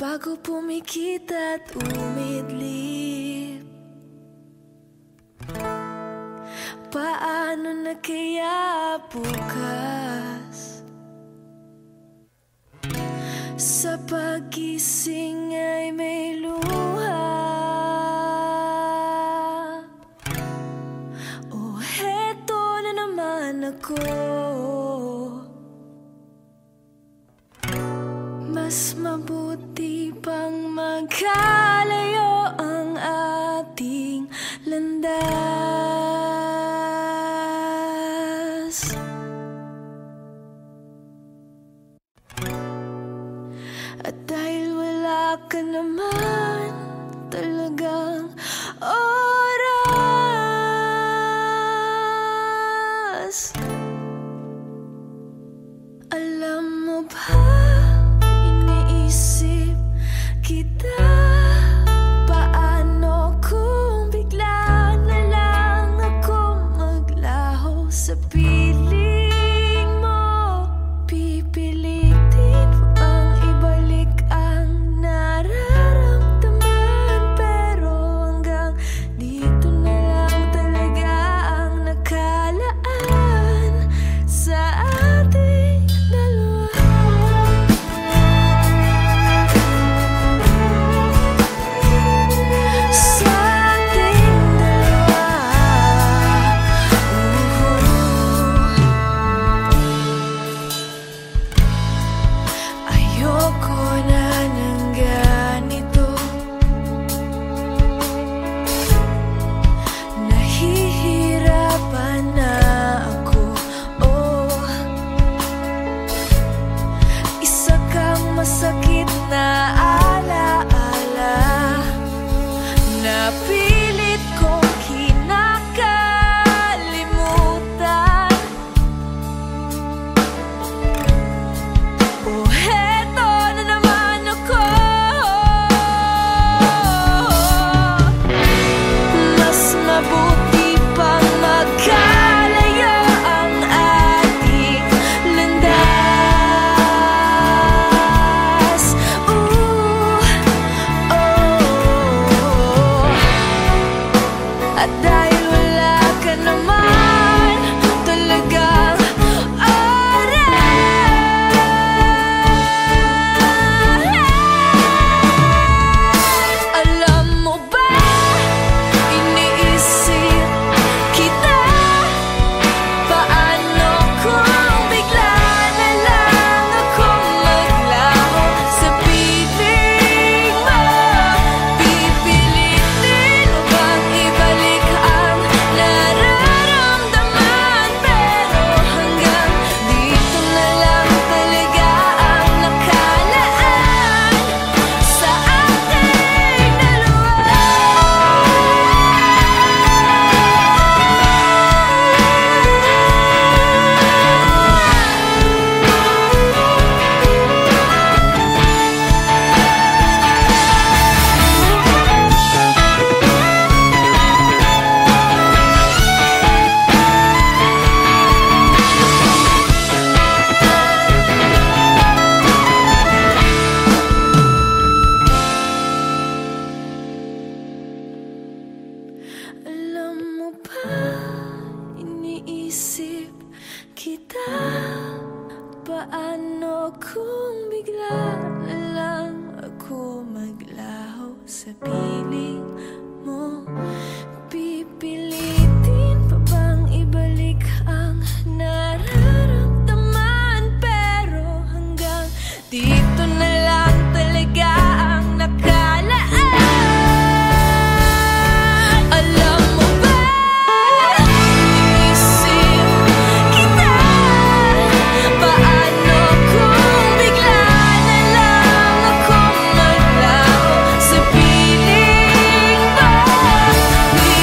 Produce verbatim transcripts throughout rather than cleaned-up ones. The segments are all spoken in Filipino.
bago pumikit at umidlip. Paano na kaya bukas? Sa pagising ay may luha. Oh, heto na naman ako. Mas mabuti pang magkalayo ang ating landas. At dahil wala ka naman talagang oras, alam mo ba, iniisip kita. Paano kung bigla na lang ako maglaho sa piling mo? Pipilitin pa bang ibalik ang nararamdaman? Pero hanggang dito na lang talaga ang nakalaan sa ating dalawa. Masakit na alaala na pilit kong kinakalimutan. Oh, heto na naman ako. Mas mabuti pang magkalayo ang ating landas. At dahil wala ka naman talagang oras, alam mo ba, iniisip kita. Paano kung bigla na lang ako maglaho sa piling mo? Pipilitin mo bang ibalik ang nararamdaman? Pero hanggang dito na lang talaga ang nakalaan sa ating dalawa. Alam mo ba, iniisip kita. Paano kung bigla na lang ako maglaho sa piling mo? Pipilitin pa bang ibalik ang nararamdaman? Pero hanggang dito na lang talaga ang nakalaan. Alam mo ba, iniisip kita. Paano kung bigla na lang ako maglaho sa piling mo?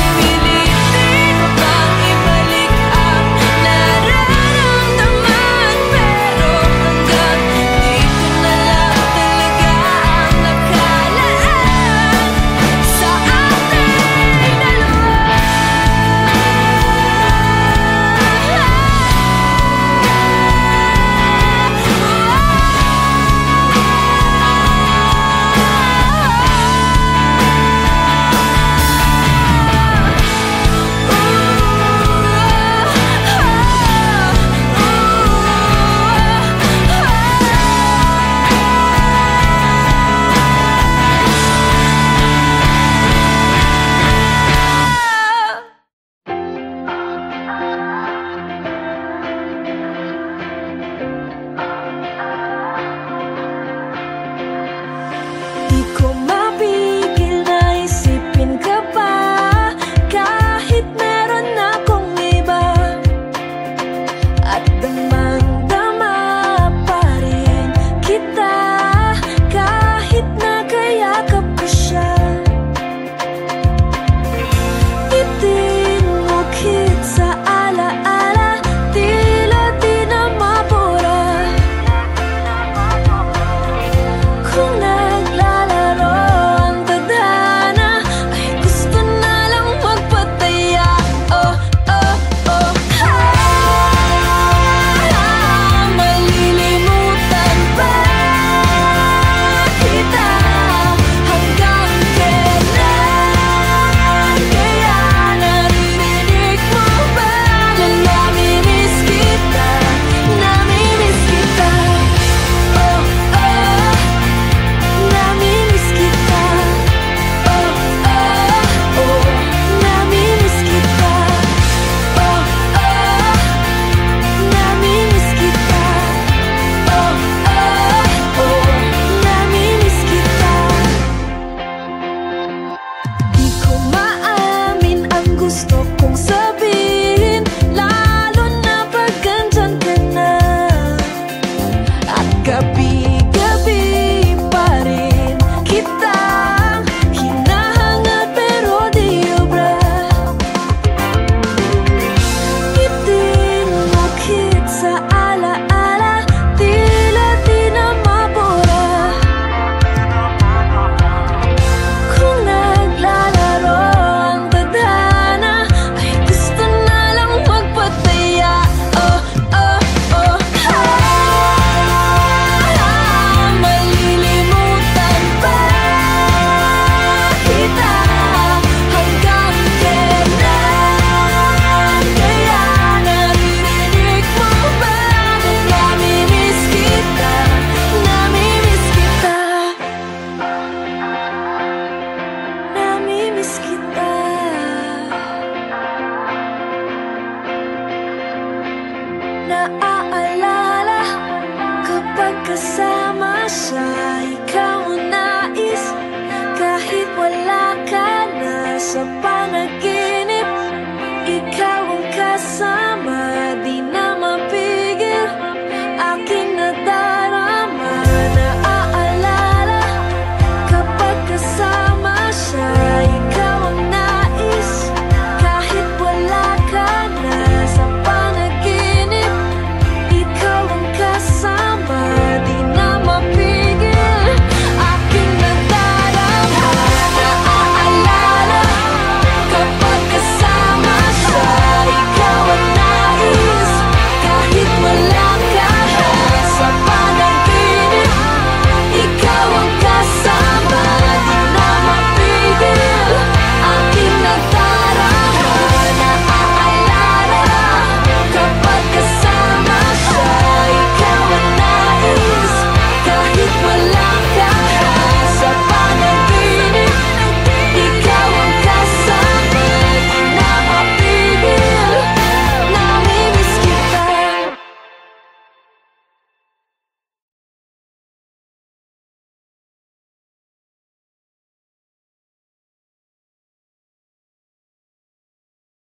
gabi